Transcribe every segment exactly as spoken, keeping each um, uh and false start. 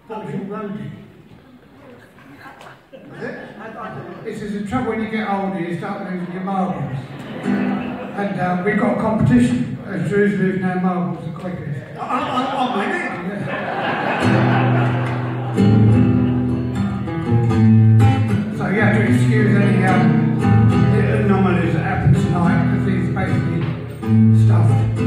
Thought you roadie. Was it? I, I don't know. This is the trouble when you get older, you start losing your marbles. And uh, we've got a competition as to who's losing our marbles the quickest. On, on, on my neck? So you have to excuse any um, anomalies that happen tonight because these basically stuffed.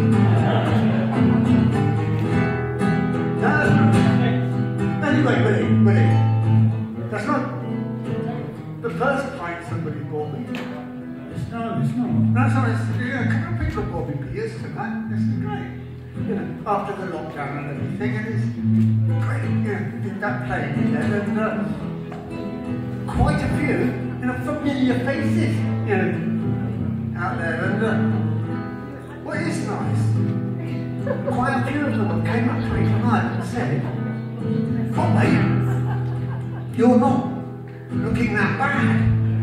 No. Anyway, Willie, Willie, that's not the first pint somebody bought me. It's not, it's not. That's not, it's, you know, a couple of people bought me beers tonight. This is great. You know, after the lockdown and everything, it is great. You know, did that play, you know, and uh, quite a few, you know, familiar faces, you know, out there. And uh, what is nice, quite a few of them came up to me tonight and said, "Oh, mate, you're not looking that bad,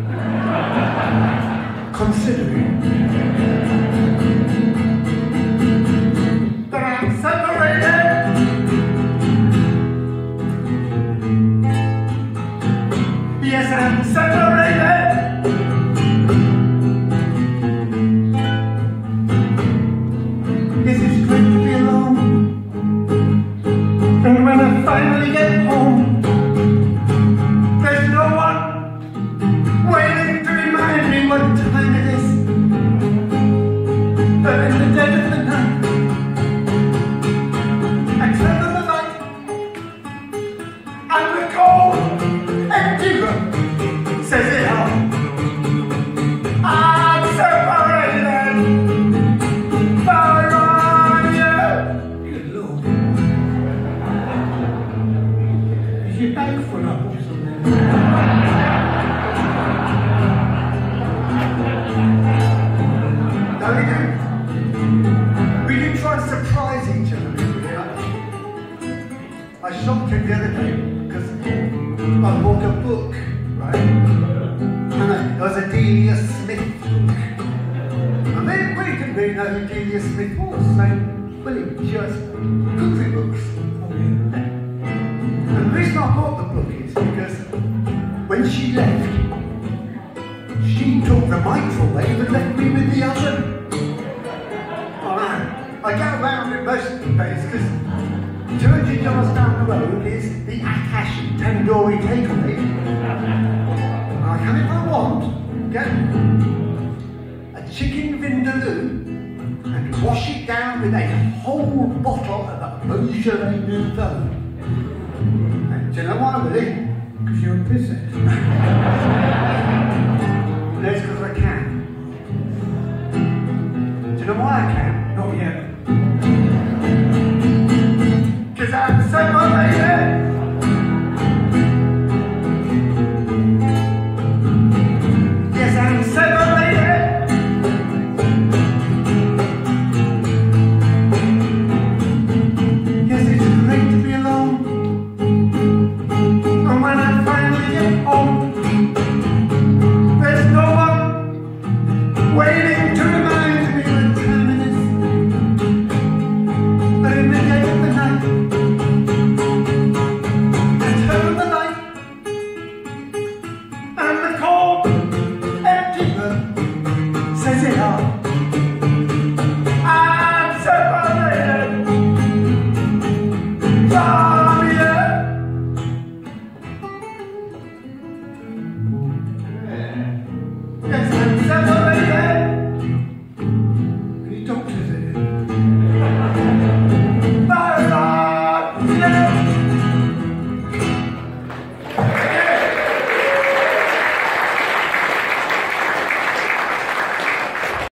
considering that I'm separated." Yes, I'm separated. This is great to be alone. And when I finally get home, there's no one waiting to remind me what time it is. But in the dead of the night, I turn on the light, and the cold empty room says it all. I'm separated from you. Good Lord. Is your bag full up or something? No, we do. We do try and surprise each other. I shocked him the other day because I bought a book, right? And it was a Delia Smith book. And then Willie didn't really know who Delia Smith was, so Willie just cookery books. And the reason I bought the book is because when she left, she took the microwave and left me with the oven. Oh no, I go around it most of the days because two hundred yards down the road is the Akash tandoori takeaway. And I can, if I want, get a chicken vindaloo and wash it down with a whole bottle of a Beaujolais Nouveau. And do you know why, Willie? Because you're a pisshead. That's because I can. Do you know why I can?